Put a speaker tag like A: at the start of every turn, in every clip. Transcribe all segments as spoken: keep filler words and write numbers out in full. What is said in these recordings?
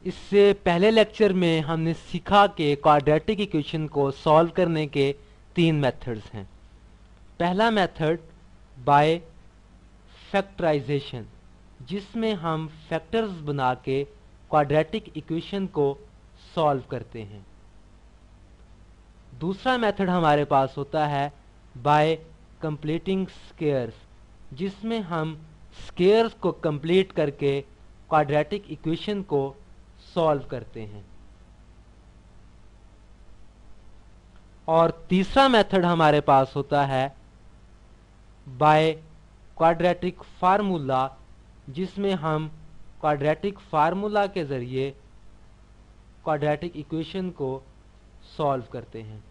A: इससे पहले लेक्चर में हमने सीखा कि क्वाड्रेटिक इक्वेशन को सॉल्व करने के तीन मेथड्स हैं। पहला मेथड बाय फैक्टराइजेशन, जिसमें हम फैक्टर्स बना के क्वाड्रेटिक इक्वेशन को सॉल्व करते हैं। दूसरा मेथड हमारे पास होता है बाय कंप्लीटिंग स्क्वेयर्स, जिसमें हम स्क्वेयर्स को कंप्लीट करके क्वाड्रेटिक इक्वेशन को सॉल्व करते हैं। और तीसरा मेथड हमारे पास होता है बाय क्वाड्रेटिक फार्मूला, जिसमें हम क्वाड्रेटिक फार्मूला के जरिए क्वाड्रेटिक इक्वेशन को सॉल्व करते हैं।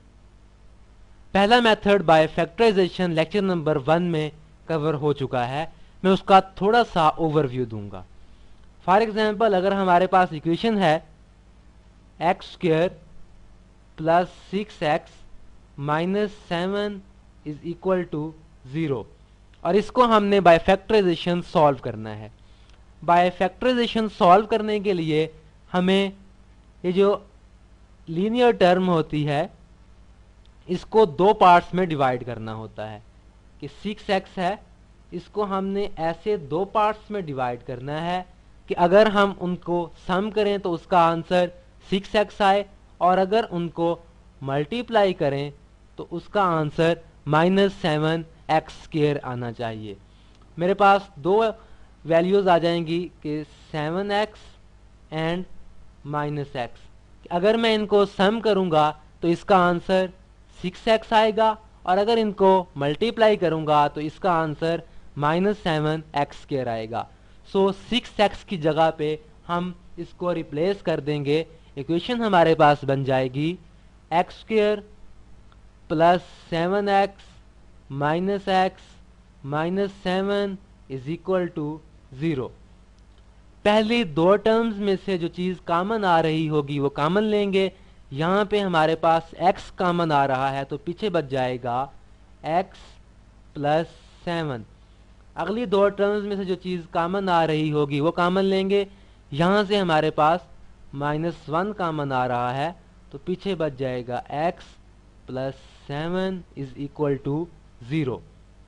A: पहला method by factorisation lecture number one में कवर हो चुका है, मैं उसका थोड़ा सा ओवरव्यू दूंगा। फॉर एग्जाम्पल, अगर हमारे पास इक्वेशन है x square plus six x minus seven is equal to zero, और इसको हमने बाय फैक्टराइजेशन सॉल्व करना है। बाय फैक्टराइजेशन सॉल्व करने के लिए हमें ये जो लीनियर टर्म होती है इसको दो पार्ट्स में डिवाइड करना होता है। कि सिक्स एक्स है, इसको हमने ऐसे दो पार्ट्स में डिवाइड करना है कि अगर हम उनको सम करें तो उसका आंसर सिक्स एक्स आए, और अगर उनको मल्टीप्लाई करें तो उसका answer minus seven x square आना चाहिए। मेरे पास दो वैल्यूज़ आ जाएंगी कि seven x and minus x. अगर मैं इनको सम करूंगा तो इसका आंसर सिक्स एक्स आएगा, और अगर इनको मल्टीप्लाई करूंगा तो इसका answer minus seven x square आएगा। सो सिक्स एक्स की जगह पे हम इसको रिप्लेस कर देंगे। इक्वेशन हमारे पास बन जाएगी x square plus seven x minus x minus seven is equal to zero. पहली दो टर्म्स में से जो चीज़ कॉमन आ रही होगी वो कॉमन लेंगे। यहाँ पे हमारे पास x कॉमन आ रहा है तो पीछे बच जाएगा x प्लस सेवन। अगली दो टर्म्स में से जो चीज़ कॉमन आ रही होगी वो कॉमन लेंगे। यहाँ से हमारे पास माइनस वन कॉमन आ रहा है तो पीछे बच जाएगा x plus seven is equal to zero.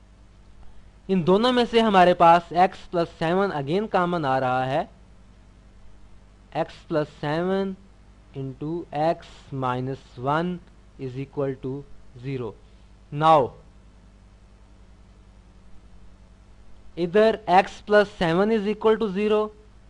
A: इन दोनों में से हमारे पास x plus seven again common आ रहा है, x plus seven into x minus one is equal to zero. Now इधर x plus seven is equal to zero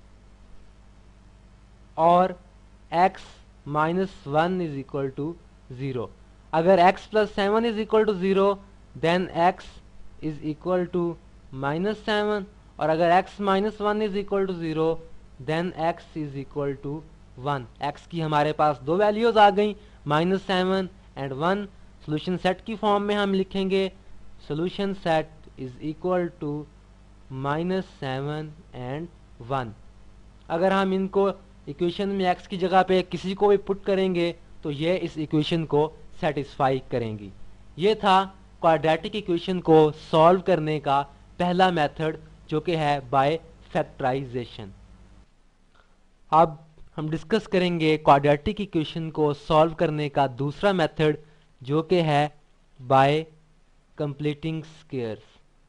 A: और x minus one is equal to zero. अगर x plus seven is equal to zero then x is equal to minus seven, और अगर x minus one is equal to zero then x is equal to one. x की हमारे पास दो values आ गई, minus seven and one. Solution set की form में हम लिखेंगे solution set is equal to minus seven and one. अगर हम इनको इक्वेशन में x की जगह पे किसी को भी पुट करेंगे तो ये इस इक्वेशन को सेटिस्फाई करेंगी। ये था क्वाड्रेटिक इक्वेशन को सॉल्व करने का पहला मेथड, जो कि है बाय फैक्टराइजेशन। अब हम डिस्कस करेंगे क्वाड्रेटिक इक्वेशन को सॉल्व करने का दूसरा मेथड, जो कि है by completing squares.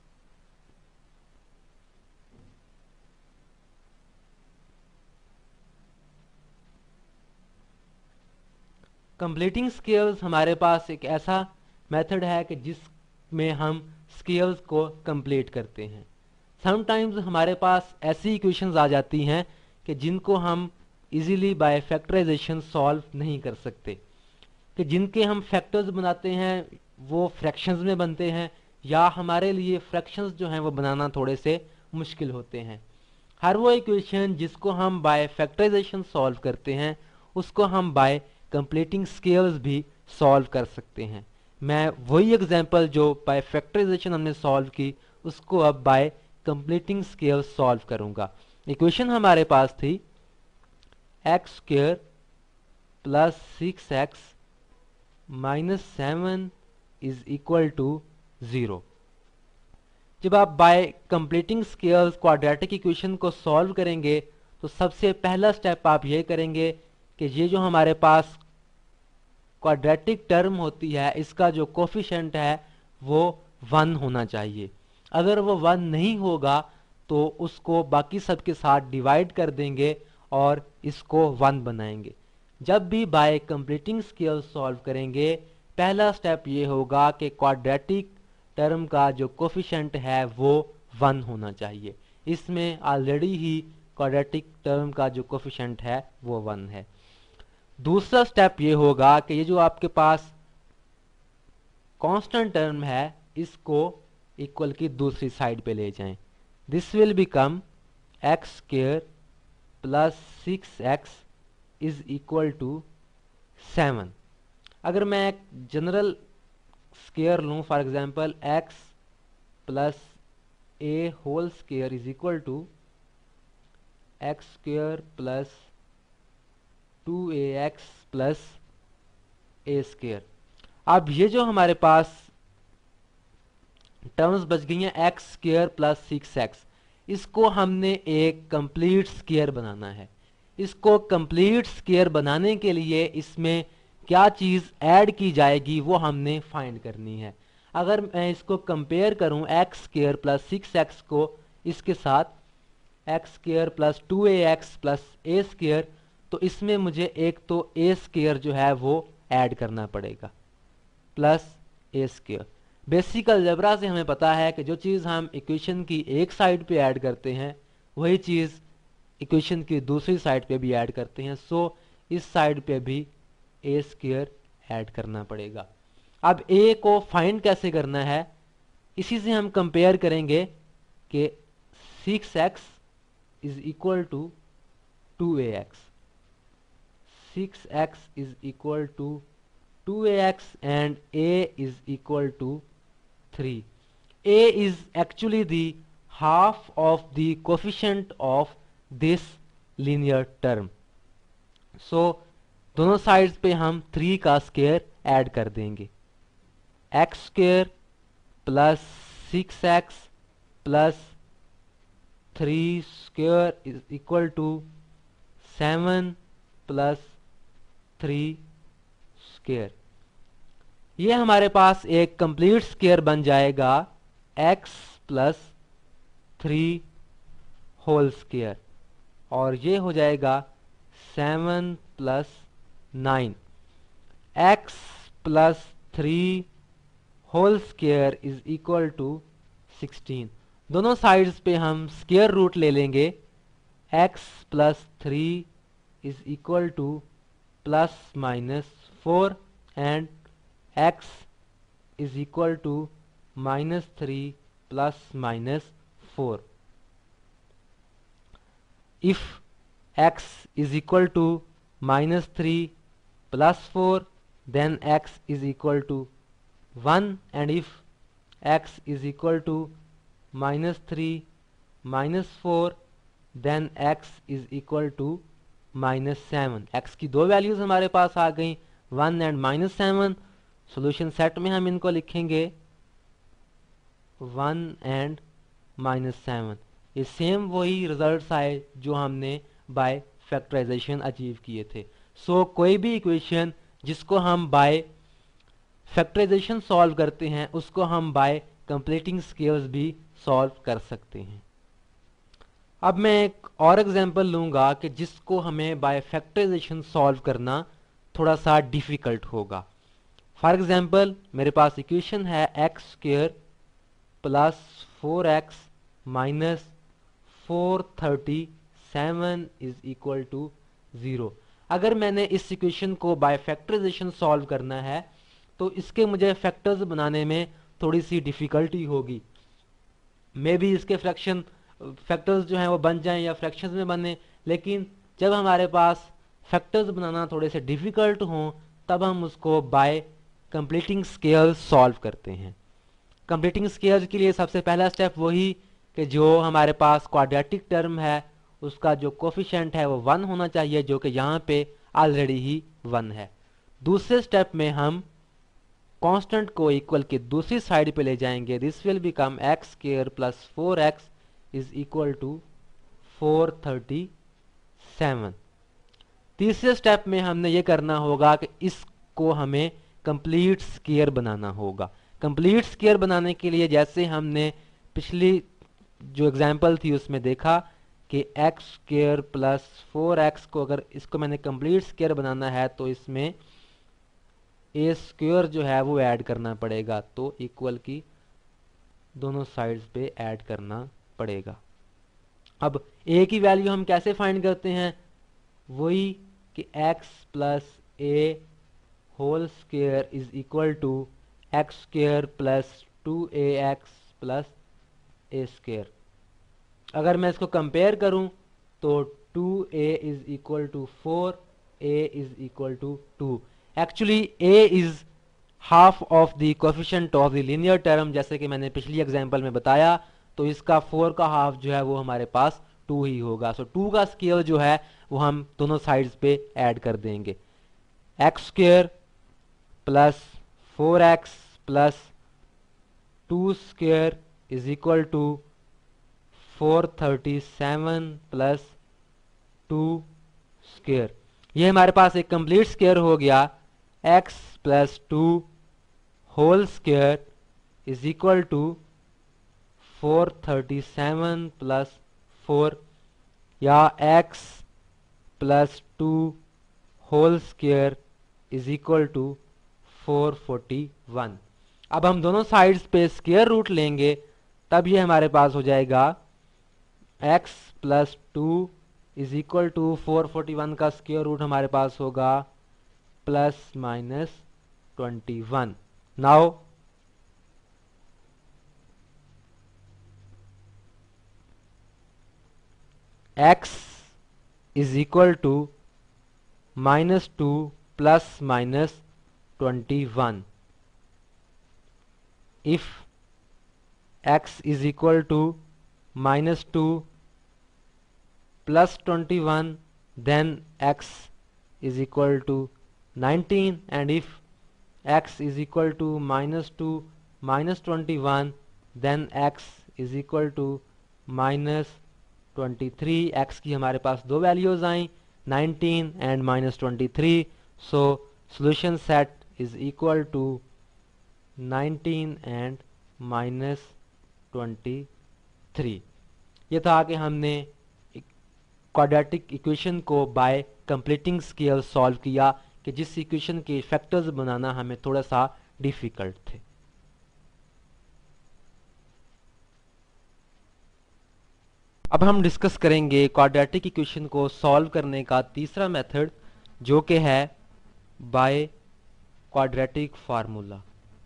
A: Completing squares हमारे पास एक ऐसा मेथड है कि जिसमें हम स्क्वेयर्स को कंप्लीट करते हैं। समटाइम्स हमारे पास ऐसी इक्वेशंस आ जाती हैं कि जिनको हम इजीली बाय फैक्टराइजेशन सॉल्व नहीं कर सकते, कि जिनके हम फैक्टर्स बनाते हैं वो फ्रैक्शंस में बनते हैं, या हमारे लिए फ्रैक्शंस जो हैं वो बनाना थोड़े से मुश्किल होते हैं। हर वो इक्वेशन जिसको हम बाय फैक्टराइजेशन सॉल्व करते हैं उसको हम बाय कंप्लीटिंग स्क्वेयर्स भी सॉल्व कर सकते हैं। मैं वही एग्जांपल जो बाय फैक्टराइजेशन हमने सॉल्व की उसको अब बाय कंप्लीटिंग स्क्वेयर्स सॉल्व करूंगा। इक्वेशन हमारे पास थी x square plus six x minus seven is equal to zero. जब आप by completing squares quadratic equation को सॉल्व करेंगे तो सबसे पहला स्टेप आप ये करेंगे कि ये जो हमारे पास क्वाड्रेटिक टर्म होती है इसका जो कोफिशिएंट है वो वन होना चाहिए। अगर वो वन नहीं होगा तो उसको बाकी सब के साथ डिवाइड कर देंगे और इसको वन बनाएंगे। जब भी बाय कंप्लीटिंग स्केल सॉल्व करेंगे पहला स्टेप ये होगा कि क्वाड्रेटिक टर्म का जो कोफिशिएंट है वो वन होना चाहिए। इसमें ऑलरेडी ही क्वाड्रेटिक टर्म का जो कोफिशिएंट है वो वन है। दूसरा स्टेप ये होगा कि ये जो आपके पास कांस्टेंट टर्म है इसको इक्वल की दूसरी साइड पे ले जाएं। This will become x square plus six x is equal to seven. अगर मैं एक जनरल स्क्वायर लूँ, for example x plus a whole square is equal to x square plus two a x plus a square. अब ये जो हमारे पास terms बच गई हैं x square plus six x, इसको हमने एक कंप्लीट स्क्वायर बनाना है। इसको कंप्लीट स्क्वायर बनाने के लिए इसमें क्या चीज़ ऐड की जाएगी वो हमने फाइंड करनी है। अगर मैं इसको कंपेयर करूं x square plus six x को इसके साथ x square plus two a x plus a square, तो इसमें मुझे एक तो ए स्क्वायर जो है वो ऐड करना पड़ेगा plus a square. Basic algebra से हमें पता है कि जो चीज़ हम इक्वेशन की एक साइड पे ऐड करते हैं वही चीज़ इक्वेशन की दूसरी साइड पे भी ऐड करते हैं। सो इस साइड पे भी ए स्क्वायर ऐड करना पड़ेगा। अब ए को फाइंड कैसे करना है, इसी से हम कंपेयर करेंगे कि six x is equal to two a x, six x is equal to two a x and a is equal to three. a is actually the half of the coefficient of this linear term. so दोनों sides पे हम three का square add कर देंगे। X square plus six x plus three square is equal to seven plus three square. ये हमारे पास एक कंप्लीट स्क्वायर बन जाएगा x plus three whole square, और ये हो जाएगा seven plus nine. X plus three whole square is equal to sixteen. दोनों साइड्स पे हम स्क्वायर रूट ले लेंगे। x plus three is equal to plus minus four and x is equal to minus three plus minus four. If x is equal to minus three plus four, then x is equal to one, and if x is equal to minus three minus four, then x is equal to minus seven. x की दो values हमारे पास आ गई, one and minus seven. Solution set में हम इनको लिखेंगे वन एंड माइनस सेवन। ये सेम वही रिजल्ट्स आए जो हमने बाय फैक्टराइजेशन अचीव किए थे। सो so, कोई भी इक्वेशन जिसको हम बाय फैक्टराइजेशन सॉल्व करते हैं उसको हम बाय कंप्लीटिंग स्केल्स भी सॉल्व कर सकते हैं। अब मैं एक और एग्जांपल लूँगा कि जिसको हमें बाय फैक्टराइजेशन सॉल्व करना थोड़ा सा डिफ़िकल्ट होगा। फॉर एग्जाम्पल मेरे पास इक्वेशन है x square plus four x minus four thirty seven is equal to zero. अगर मैंने इस इक्वेशन को बाय फैक्टराइजेशन सॉल्व करना है तो इसके मुझे फैक्टर्स बनाने में थोड़ी सी डिफ़िकल्टी होगी। मे बी इसके फ्रैक्शन फैक्टर्स जो हैं वो बन जाएं या फ्रैक्शंस में बने, लेकिन जब हमारे पास फैक्टर्स बनाना थोड़े से डिफ़िकल्ट हों तब हम उसको बाय कंप्लीटिंग स्केल्स सॉल्व करते हैं। कंप्लीटिंग स्केल्स के लिए सबसे पहला स्टेप वही कि जो हमारे पास क्वाड्रेटिक टर्म है उसका जो कोफिशिएंट है वो वन होना चाहिए, जो कि यहाँ पे ऑलरेडी ही वन है। दूसरे स्टेप में हम कांस्टेंट को इक्वल के दूसरी साइड पे ले जाएंगे। This will become x square plus four x is equal to four thirty seven. तीसरे स्टेप में हमने ये करना होगा कि इसको हमें कंप्लीट स्क्वायर बनाना होगा। कंप्लीट स्क्वायर बनाने के लिए जैसे हमने पिछली जो एग्जांपल थी उसमें देखा कि x square plus four x को अगर इसको मैंने कंप्लीट स्क्वायर बनाना है तो इसमें ए स्क्वायर जो है वो ऐड करना पड़ेगा, तो इक्वल की दोनों साइड्स पे ऐड करना पड़ेगा। अब ए की वैल्यू हम कैसे फाइंड करते हैं, वही कि x plus a whole square is equal to x square plus two a x plus a square. अगर मैं इसको कंपेयर करूं तो two a is equal to four, a is equal to two. Actually a is half of the coefficient of the linear term, जैसे कि मैंने पिछली example में बताया, तो इसका फोर का हाफ जो है वो हमारे पास टू ही होगा। सो टू का स्क्वायर जो है वो हम दोनों साइड्स पे ऐड कर देंगे। X square plus four x plus two square is equal to four thirty seven plus two square. ये हमारे पास एक कंप्लीट स्क्वायर हो गया। X plus two whole square is equal to four thirty seven plus four, या x plus two whole square is equal to four forty one. अब हम दोनों साइड्स पे स्क्वायर रूट लेंगे, तब ये हमारे पास हो जाएगा x plus two is equal to four forty one का स्क्वायर रूट हमारे पास होगा plus minus twenty one. Now x is equal to minus two plus minus twenty-one. If x is equal to minus two plus twenty-one, then x is equal to nineteen, and if x is equal to minus two minus twenty-one, then x is equal to minus twenty three. x की हमारे पास दो values आई, nineteen and minus twenty three. So solution set is equal to nineteen and minus twenty three. ये था कि हमने quadratic equation को बाय कंप्लीटिंग स्क्वायर सॉल्व किया, कि जिस इक्वेशन के फैक्टर्स बनाना हमें थोड़ा सा डिफिकल्ट थे। अब हम डिस्कस करेंगे क्वाड्रेटिक इक्वेशन को सॉल्व करने का तीसरा मेथड, जो कि है by quadratic formula.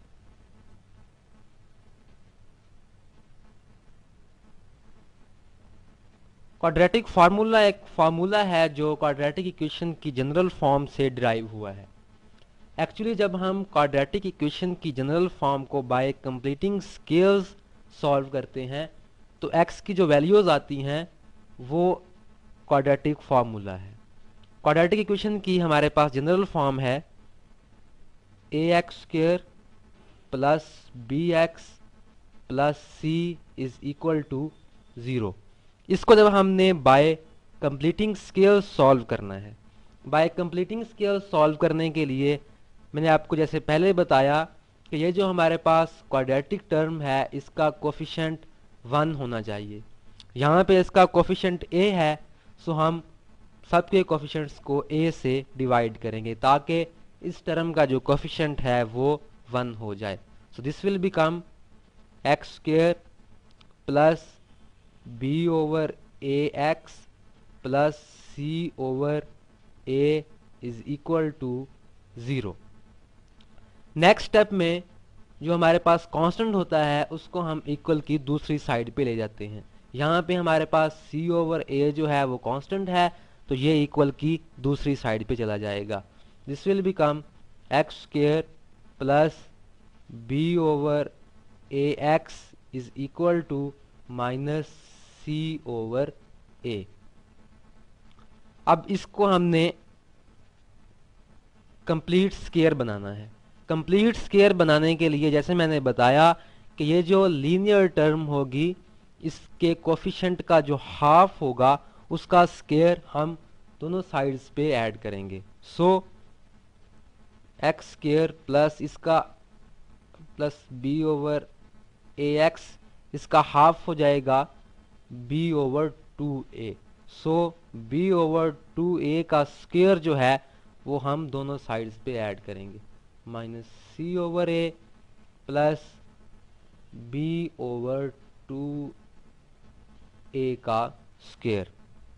A: Quadratic formula एक फार्मूला है जो क्वाड्रेटिक इक्वेशन की जनरल फॉर्म से डिराइव हुआ है। एक्चुअली जब हम क्वाड्रेटिक इक्वेशन की जनरल फॉर्म को बाय कंप्लीटिंग स्क्वायर्स सॉल्व करते हैं तो x की जो वैल्यूज आती हैं वो क्वाड्रेटिक फार्मूला है। क्वाड्रेटिक इक्वेशन की हमारे पास जनरल फॉर्म है a x square plus b x plus c is equal to zero. इसको जब हमने बाय कंप्लीटिंग स्क्वायर सॉल्व करना है, बाय कंप्लीटिंग स्क्वायर सॉल्व करने के लिए मैंने आपको जैसे पहले बताया कि ये जो हमारे पास क्वाड्रेटिक टर्म है इसका कोफिशिएंट वन होना चाहिए। यहाँ पे इसका कोफिशिएंट a है, सो हम सबके कोफिशिएंट्स को a से डिवाइड करेंगे ताकि इस टर्म का जो कोफिशिएंट है वो वन हो जाए। So this will become x square plus b over a x plus c over a is equal to zero. Next step में जो हमारे पास कांस्टेंट होता है उसको हम इक्वल की दूसरी साइड पे ले जाते हैं। यहाँ पे हमारे पास c ओवर a जो है वो कांस्टेंट है, तो ये इक्वल की दूसरी साइड पे चला जाएगा। This will become x square plus b over a x is equal to minus c over a. अब इसको हमने कंप्लीट स्क्वायर बनाना है। कंप्लीट स्क्वायर बनाने के लिए जैसे मैंने बताया कि ये जो लीनियर टर्म होगी इसके कोफिशिएंट का जो हाफ होगा उसका स्क्वायर हम दोनों साइड्स पे ऐड करेंगे। सो एक्स स्क्वायर प्लस इसका plus b over a x, इसका हाफ हो जाएगा b over two a. So b over two a का स्क्वायर जो है वो हम दोनों साइड्स पे ऐड करेंगे, minus c over a plus b over two a का स्क्वायर।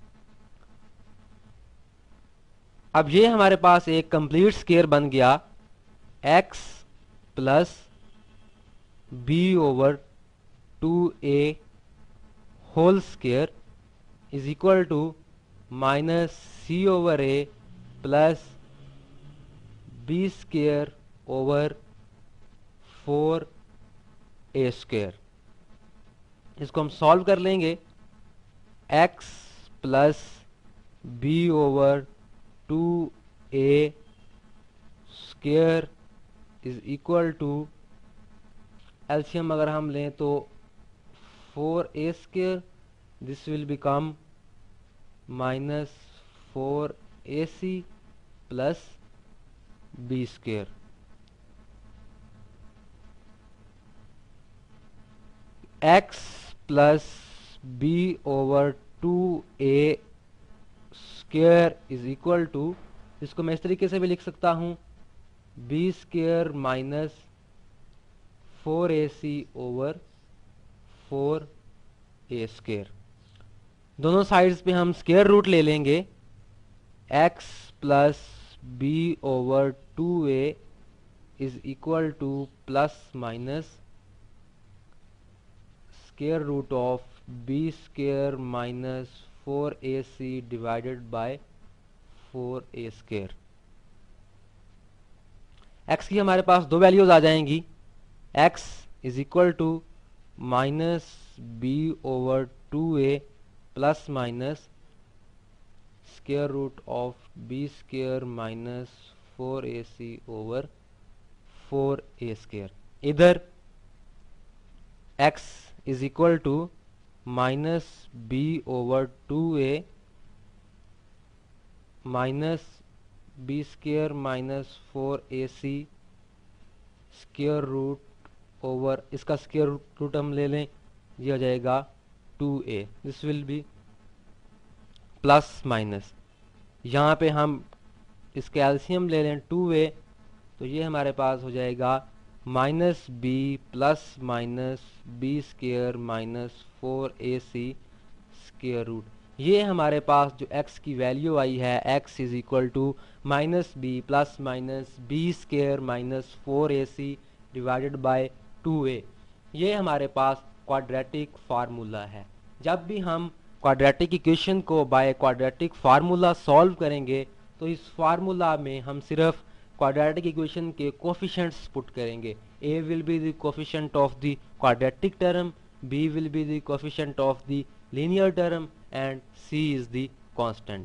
A: अब ये हमारे पास एक कंप्लीट स्क्वायर बन गया, x plus b over two a whole square is equal to minus c over a plus b square over four a square. इसको हम सॉल्व कर लेंगे, x plus b over two a square is equal to, LCM अगर हम लें तो four a square, this will become minus four a c plus b square. X plus b over two a square is equal to, इसको मैं इस तरीके से भी लिख सकता हूं, b square minus four a c over four a square. दोनों साइड्स पे हम स्क्वायर रूट ले लेंगे, x plus b over two a is equal to plus minus square root of b square minus four a c divided by four a square. एक्स की हमारे पास दो वैल्यूज आ जाएंगी, x is equal to minus b over two a plus minus square root of b square minus four a c over four a square. इधर x is equal to minus b over two a minus b square minus four a c square root over, इसका square root हम ले लें, ये हो जाएगा two a, this will be plus minus, यहाँ पे हम इसके एलसीएम ले लें टू ए, तो ये हमारे पास हो जाएगा minus b plus minus b square minus four a c square root. ये हमारे पास जो x की वैल्यू आई है, x is equal to minus b plus minus b square minus four a c divided by two a, ये हमारे पास quadratic formula है। जब भी हम क्वाड्रेटिक इक्वेशन को बाय क्वाड्रेटिक फार्मूला सॉल्व करेंगे तो इस फार्मूला में हम सिर्फ क्वाड्रेटिक इक्वेशन के कोफिशिएंट्स पुट करेंगे, a will be the coefficient of the quadratic term, b will be the coefficient of the linear term and c is the constant।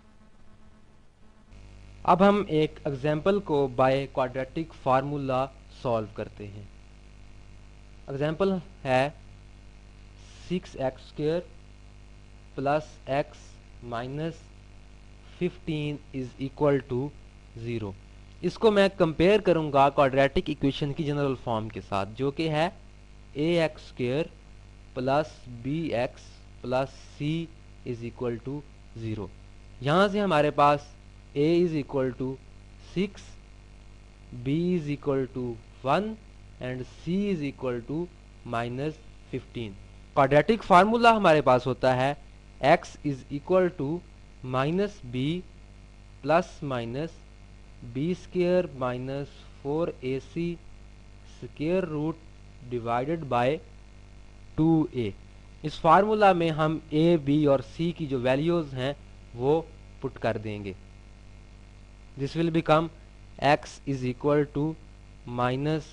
A: अब हम एक एग्जाम्पल को बाय क्वाड्रेटिक फार्मूला सॉल्व करते हैं। Example है six x square plus x minus fifteen is equal to zero. इसको मैं compare करूंगा क्वाड्रेटिक इक्वेशन की जनरल फॉर्म के साथ, जो कि है a x square plus b x plus c is equal to zero. यहाँ से हमारे पास a is equal to six, b is equal to one and c is equal to minus fifteen. Quadratic formula हमारे पास होता है x is equal to minus b plus minus b square minus four a c square root divided by two a. इस formula में हम a, b और c की जो वैल्यूज हैं वो पुट कर देंगे। This will become x is equal to minus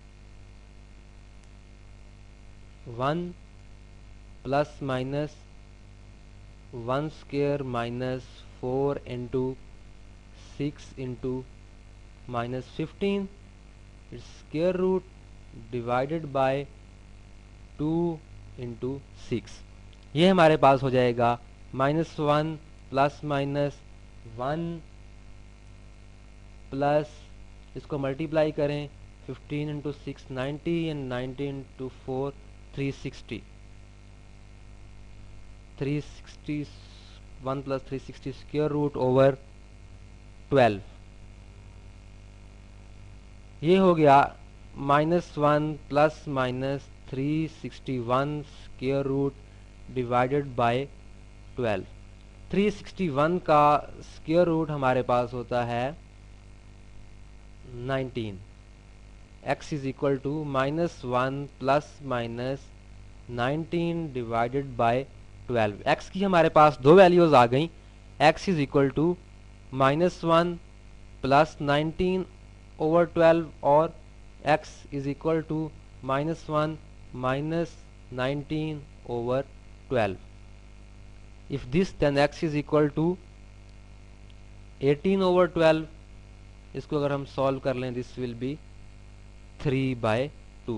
A: one plus minus one square minus four into six into minus fifteen square root divided by two into six. ये हमारे पास हो जाएगा minus one plus minus one plus इसको multiply करें, fifteen into six ninety and ninety into four three sixty, three sixty one plus three sixty square root over twelve. ये हो गया minus one plus minus three sixty one square root divided by twelve. Three sixty one का square root हमारे पास होता है nineteen. x is equal to minus one plus minus nineteen divided by twelve. x की हमारे पास दो values आ गई, x is equal to minus one plus nineteen over twelve और x is equal to minus one minus nineteen over twelve. If this, then x is equal to eighteen over twelve. इसको अगर हम solve कर लें, this will be three by two.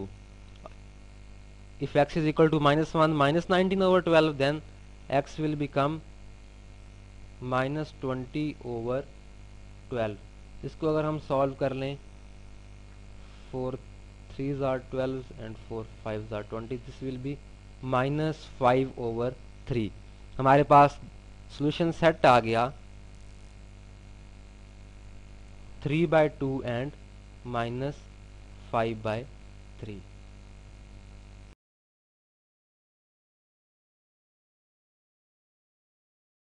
A: If x is equal to minus one minus nineteen over twelve, then x will become minus twenty over twelve. इसको अगर हम solve कर लें, four threes are twelve and four fives are twenty, this will be minus five over three. हमारे पास solution set आ गया three by two and minus five by three.